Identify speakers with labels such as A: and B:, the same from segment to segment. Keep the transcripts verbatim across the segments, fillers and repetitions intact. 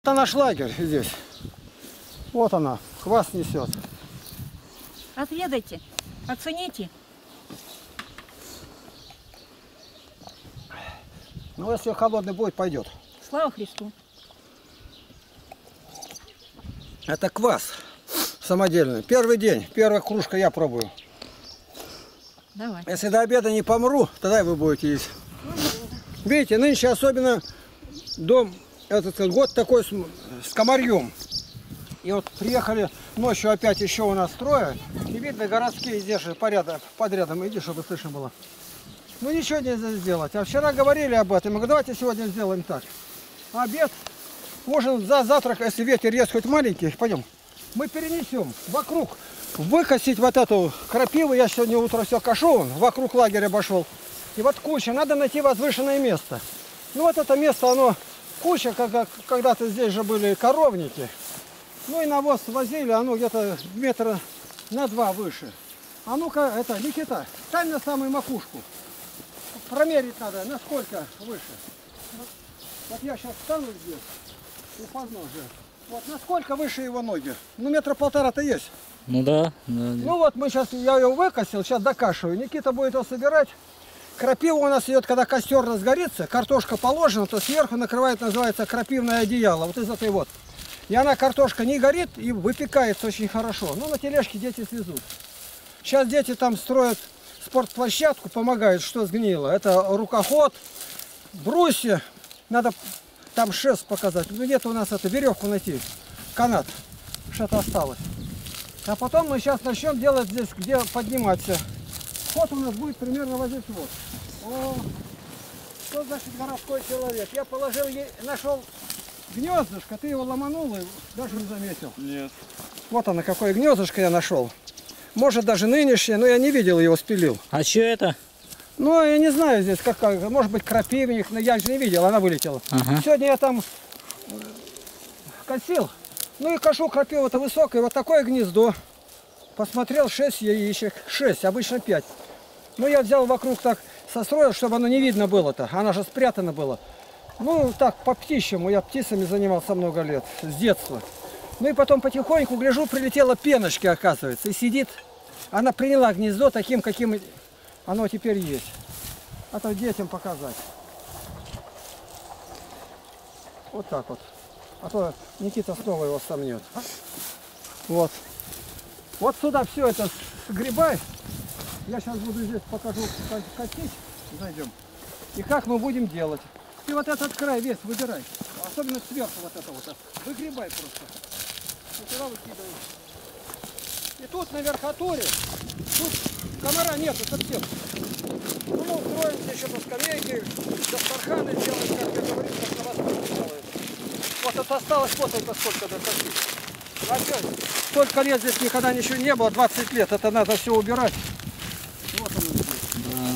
A: Это наш лагерь здесь. Вот она, хвост несет.
B: Отведайте, оцените.
A: Ну, если холодный будет, пойдет.
B: Слава Христу.
A: Это квас самодельный. Первый день, первая кружка я пробую.
B: Давай.
A: Если до обеда не помру, тогда вы будете есть. Видите, нынче особенно дом, этот год такой с, с комарьем. И вот приехали ночью опять еще у нас трое. И видно, городские держат порядок, подрядом иди, чтобы слышно было. Ну ничего нельзя сделать. А вчера говорили об этом. Мы говорим, давайте сегодня сделаем так. Обед, ужин, за завтрак, если ветер есть хоть маленький, пойдем. Мы перенесем вокруг, выкосить вот эту крапиву. Я сегодня утром все кошу, вокруг лагеря обошел. И вот куча, надо найти возвышенное место. Ну вот это место, оно куча, как когда-то здесь же были коровники. Ну и навоз возили, оно где-то метра на два выше. А ну-ка, это, Никита, стань на самую макушку. Промерить надо, насколько выше. Вот я сейчас встану здесь, у подножия. Вот насколько выше его ноги? Ну метра полтора-то есть.
C: Ну да, да.
A: Ну вот мы сейчас, я его выкосил, сейчас докашиваю. Никита будет его собирать. Крапива у нас идет, когда костер разгорится, картошка положена, то сверху накрывает, называется, крапивное одеяло. Вот из этой вот. И она, картошка, не горит и выпекается очень хорошо. Ну на тележке дети свезут. Сейчас дети там строят спортплощадку, помогают, что сгнило. Это рукоход, брусья. Надо там шест показать. Ну где-то у нас это, веревку найти, канат. Что-то осталось. А потом мы сейчас начнем делать здесь, где подниматься. Вход у нас будет примерно вот здесь вот. О, что значит городской человек? Я положил, нашел гнездышко, ты его ломанул и даже не заметил.
C: Нет.
A: Вот оно, какое гнездышко я нашел. Может даже нынешнее, но я не видел его, спилил.
C: А что это?
A: Ну, я не знаю здесь, как, может быть крапивник, но я же не видел, она вылетела.
C: Ага.
A: Сегодня я там косил. Ну и кашу крапива-то высокая, вот такое гнездо. Посмотрел, шесть яичек, шесть, обычно пять. Ну я взял вокруг так, состроил, чтобы оно не видно было-то, она же спрятана была. Ну так, по птичьему, я птицами занимался много лет, с детства. Ну и потом потихоньку, гляжу, прилетела пеночки, оказывается, и сидит. Она приняла гнездо таким, каким оно теперь есть. Это детям показать. Вот так вот. А то Никита снова его сомнет. Вот. Вот сюда все это сгребай. Я сейчас буду здесь покажу, катить. Зайдем. И как мы будем делать. И вот этот край весь выбирай. Особенно сверху вот это вот. Выгребай просто. И туда выкидывай. И тут на верхотуре, тут комара нету совсем. Ну, мы устроимся еще по скамейке, дастарханы делаем, как я говорю, как на востоке делают. Вот это осталось, вот это сколько докатить. А что, столько лет здесь никогда ничего не было, двадцать лет, это надо все убирать. Вот оно здесь.
C: Да.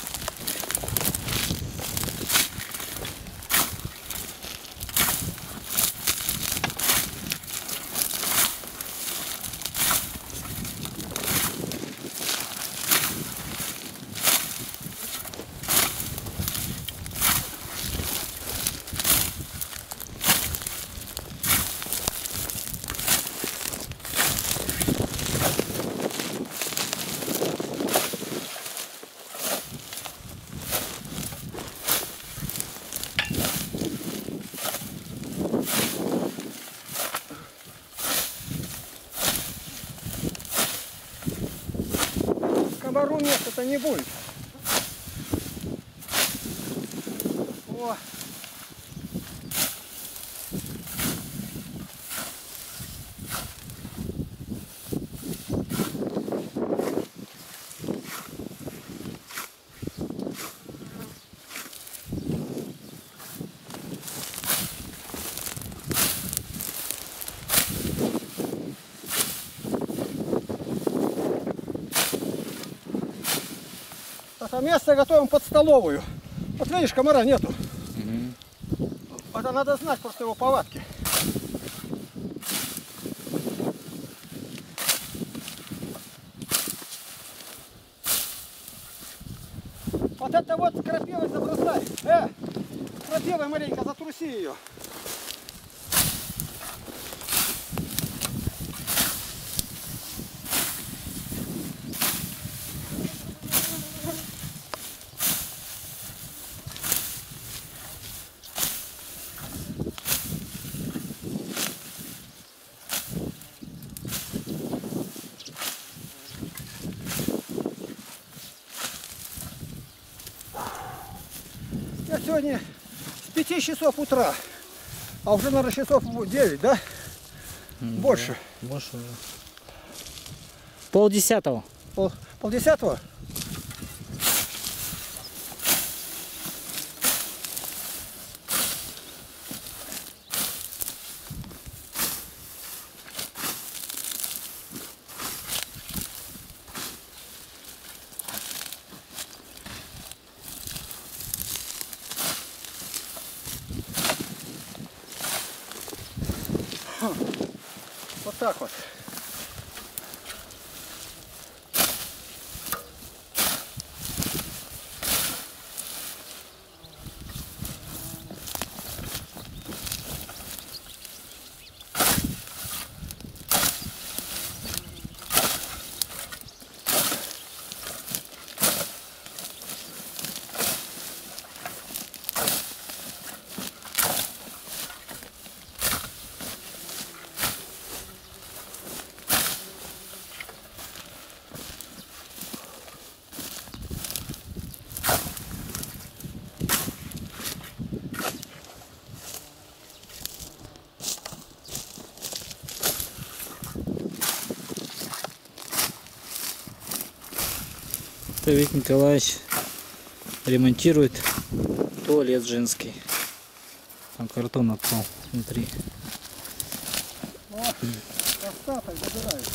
A: Комару места-то не будет. О. Это место готовим под столовую. Вот видишь, комара нету. Угу. Это надо знать просто его повадки. Вот это вот крапивой забросай. Э, крапивой маленько затруси ее. сегодня с пяти часов утра, а уже, наверное, часов девять, да?
C: М,
A: Больше.
C: Да, больше уже. Полдесятого.
A: Пол, полдесятого? Вот так вот.
C: Это Виктор Николаевич ремонтирует туалет женский. Там картон отпал внутри.
A: О, остаток забирают.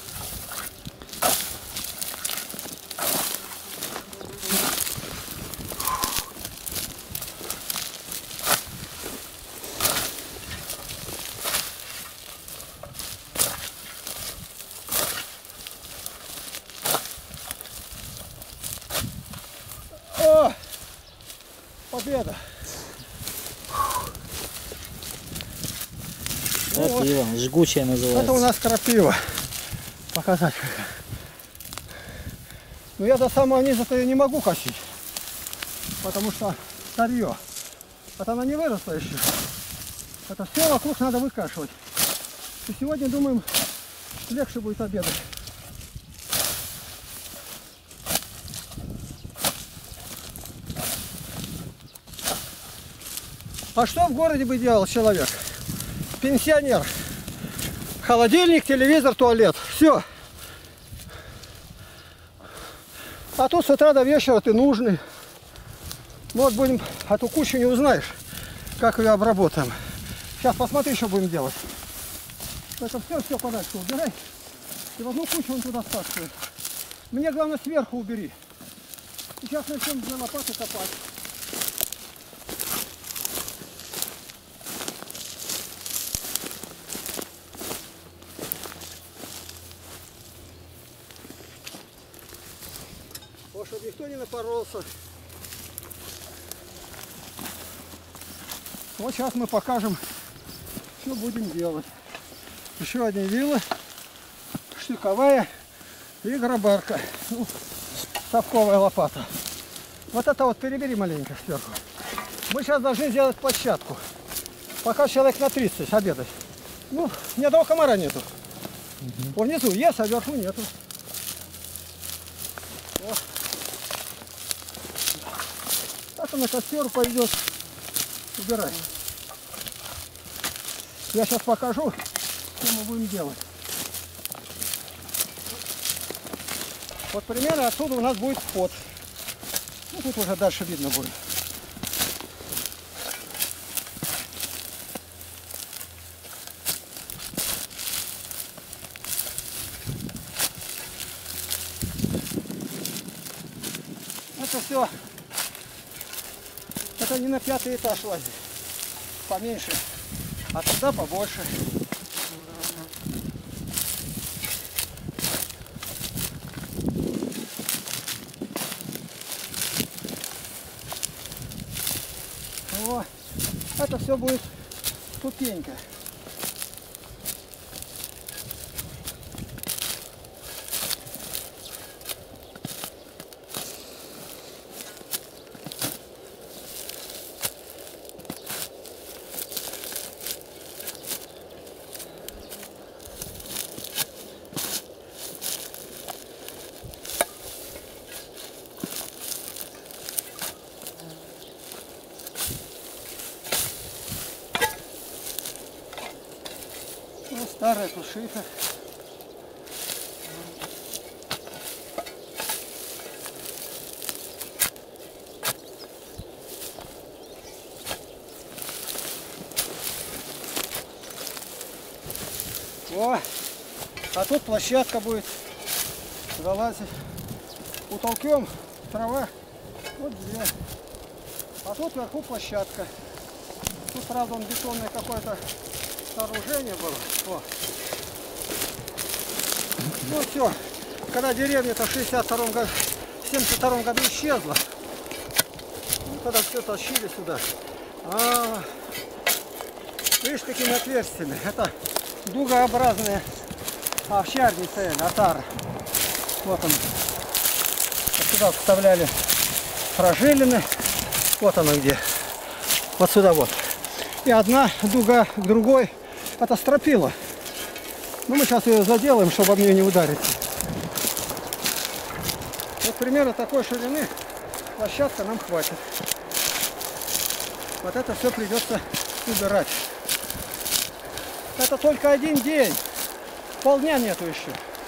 A: О, победа!
C: Крапива, жгучая называется.
A: Это у нас крапива. Показать. Но я до самого низа-то и не могу косить. Потому что старье. Вот она не выросла еще. Это все вокруг надо выкашивать. И сегодня, думаем, легче будет обедать. А что в городе бы делал человек? Пенсионер. Холодильник, телевизор, туалет. Все. А тут с утра до вечера ты нужный. Вот будем, а ту кучу не узнаешь, как ее обработаем. Сейчас посмотри, что будем делать. Это все, все подальше убирай. И в одну кучу он туда спрашивает. Мне главное сверху убери. Сейчас начнем для лопаты копать. Вот, чтобы никто не напоролся. Вот сейчас мы покажем, что будем делать. Еще одни вилы, штыковая и грабарка. Ну, совковая лопата. Вот это вот перебери маленько сверху. Мы сейчас должны сделать площадку. Пока человек на тридцать обедать. Ну, ни одного комара нету. Угу. Вон внизу есть, а вверху нету. Вот. Так на костер пойдет. Убирай. Я сейчас покажу, что мы будем делать. Вот примерно отсюда у нас будет вход. Ну, тут уже дальше видно будет. Это все. Это не на пятый этаж лазит. Поменьше. А туда побольше. Вот. Это все будет ступенька. Ну, старая тушиха. О, а тут площадка будет. Залазить. Утолкнем трава. Вот две. А тут вверху площадка. Тут, правда, он бетонное какое-то сооружение было. О. Ну все. Когда деревня-то в шестьдесят втором году, семьдесят втором году исчезла, ну, тогда все тащили сюда. А, видишь, какими отверстиями. Это дугообразные овчарницы, отар. Вот он. Вот сюда вставляли прожилины. Вот оно где. Вот сюда вот. И одна дуга к другой. Это стропила. Ну, мы сейчас ее заделаем, чтобы об нее не ударить. Вот примерно такой ширины площадка нам хватит. Вот это все придется убирать. Это только один день. Полдня нету еще.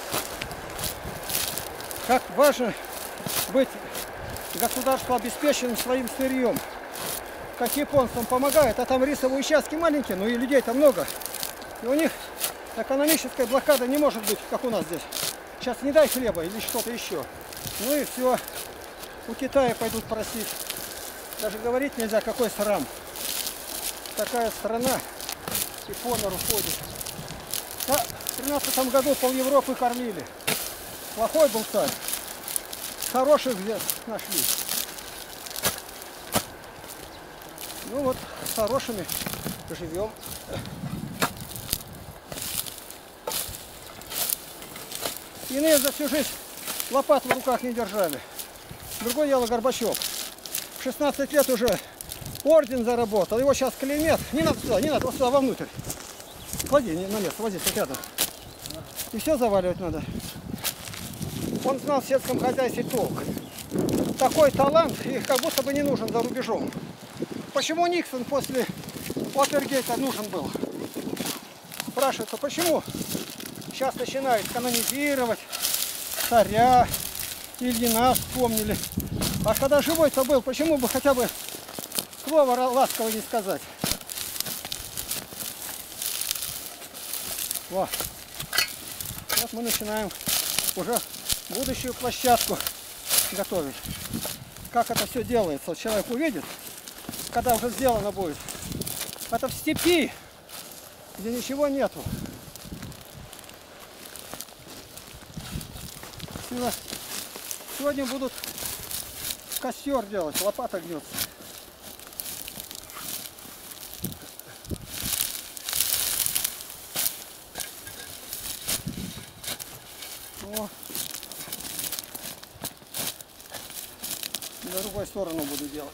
A: Как важно быть государству обеспеченным своим сырьем. Как японцам помогают, а там рисовые участки маленькие, но и людей там много. И у них экономическая блокада не может быть, как у нас здесь. Сейчас не дай хлеба или что-то еще. Ну и все. У Китая пойдут просить. Даже говорить нельзя, какой срам. Такая страна и по миру ходит. Да, в тринадцатом году пол Европы кормили. Плохой был царь. Хороших где нашли. Ну вот, с хорошими живем. Иные за всю жизнь лопат в руках не держали. Другое дело Горбачев. В шестнадцать лет уже орден заработал. Его сейчас клеймят. Не надо сюда, не надо, вот сюда, вовнутрь. Клади на место, вот здесь, вот рядом. И все заваливать надо. Он знал в сельском хозяйстве толк. Такой талант, и как будто бы не нужен за рубежом. Почему Никсон после Опергейта нужен был? Спрашивается, почему сейчас начинают канонизировать царя, Ильина вспомнили. А когда живой-то был, почему бы хотя бы слово ласково не сказать? Во. Вот мы начинаем уже будущую площадку готовить. Как это все делается, вот человек увидит, когда уже сделано будет. Это в степи, где ничего нету. Сегодня будут костер делать, лопата гнется. О. На другой сторону буду делать.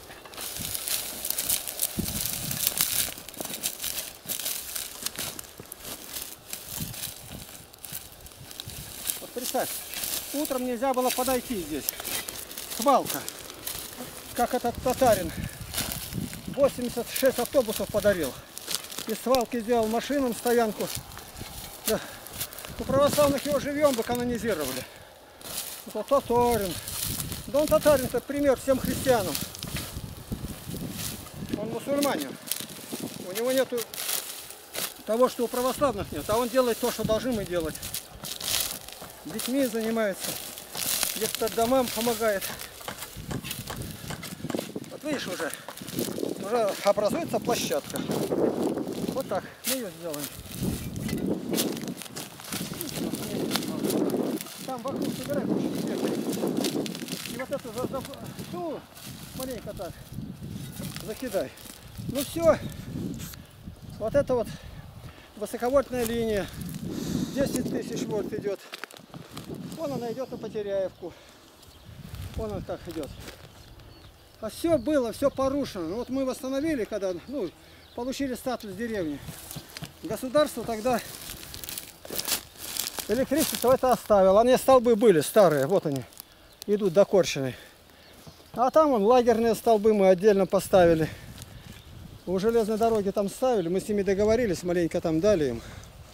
A: Вот представь, утром нельзя было подойти здесь. Свалка. Как этот татарин восемьдесят шесть автобусов подарил. Из свалки сделал машинам стоянку. Да. У православных его живьем бы канонизировали. Вот татарин. Да он татарин-то пример всем христианам. Он мусульманин. У него нету того, что у православных нет. А он делает то, что должны мы делать. Детьми занимается. Где-то домам помогает. Вот видишь, уже, уже образуется площадка. Вот так. Мы ее сделаем. Там вокруг собирай кучу веток. И вот это за, за, ну, маленько так закидай. Ну все. Вот это вот высоковольтная линия. десять тысяч вольт идет. Вон она идет на Потеряевку. Вон она так идет. А все было, все порушено. Ну, вот мы восстановили, когда ну, получили статус деревни. Государство тогда электричество это оставило. Они столбы были старые, вот они. Идут до Корчиной. А там вон лагерные столбы мы отдельно поставили. У железной дороги там ставили. Мы с ними договорились, маленько там дали им.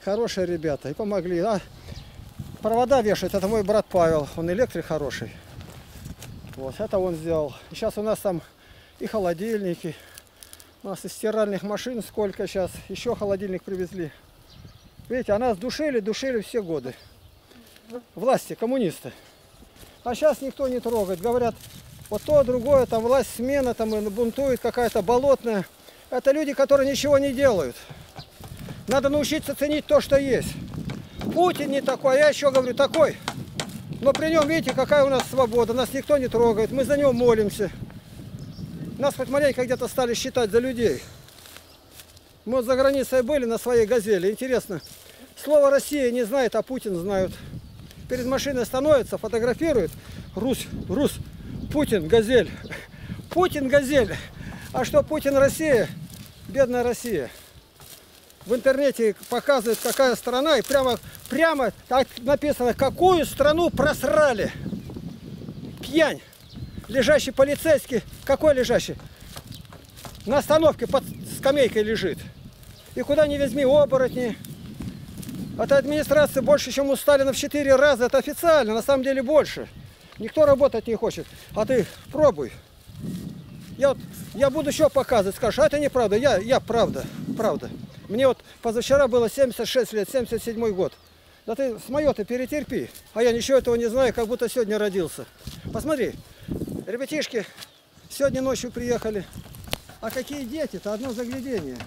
A: Хорошие ребята. И помогли. А провода вешать, это мой брат Павел. Он электрик хороший. Вот, это он сделал. И сейчас у нас там и холодильники. У нас и стиральных машин сколько сейчас. Еще холодильник привезли. Видите, а нас душили, душили все годы. Власти, коммунисты. А сейчас никто не трогает. Говорят, вот то, другое, там власть смена, там бунтует какая-то болотная. Это люди, которые ничего не делают. Надо научиться ценить то, что есть. Путин не такой, я еще говорю, такой. Но при нем, видите, какая у нас свобода. Нас никто не трогает, мы за него молимся. Нас хоть маленько где-то стали считать за людей. Мы вот за границей были на своей «Газели». Интересно, слово «Россия» не знает, а Путин знают. Перед машиной становится, фотографирует. Русь, Рус, Путин, «Газель». Путин, «Газель». А что Путин, Россия? Бедная Россия. В интернете показывает, какая страна, и прямо, прямо так написано, какую страну просрали. Пьянь. Лежащий полицейский. Какой лежащий? На остановке под скамейкой лежит. И куда ни возьми, оборотни. От администрации больше, чем у Сталина в четыре раза. Это официально, на самом деле больше. Никто работать не хочет. А ты пробуй. Я, вот, я буду еще показывать, скажешь, а это неправда. Я, я правда, правда. Мне вот позавчера было семьдесят шесть лет, семьдесят седьмой год. Да ты с моё-то перетерпи. А я ничего этого не знаю, как будто сегодня родился. Посмотри, ребятишки сегодня ночью приехали. А какие дети-то, одно заглядение.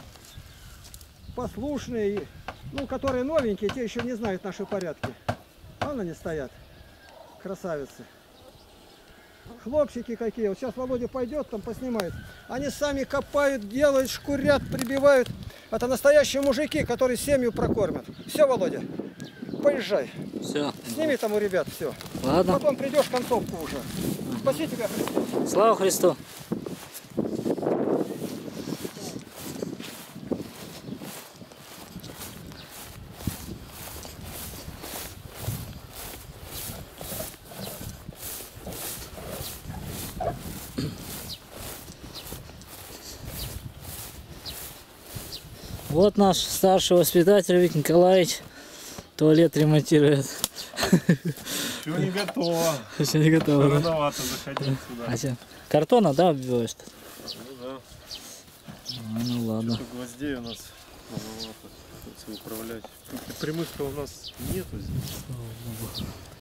A: Послушные, ну, которые новенькие, те еще не знают наши порядки. Вон они стоят, красавицы. Хлопчики какие. Вот сейчас Володя пойдет, там поснимает. Они сами копают, делают, шкурят, прибивают. Это настоящие мужики, которые семью прокормят. Все, Володя, поезжай.
C: Все.
A: Сними там у ребят все.
C: Ладно.
A: Потом придешь в концовку уже. Спаси тебя, Христос.
C: Слава Христу. Вот наш старший воспитатель Вик Николаевич туалет ремонтирует.
D: Еще не готово.
C: Еще не готово. Да?
D: Рановато заходить сюда.
C: А че, картона, да, оббиваешь?
D: Ну да.
C: А, ну ладно.
D: Что гвоздей у нас маловато. Придется управлять. Прямых-то у нас нету здесь.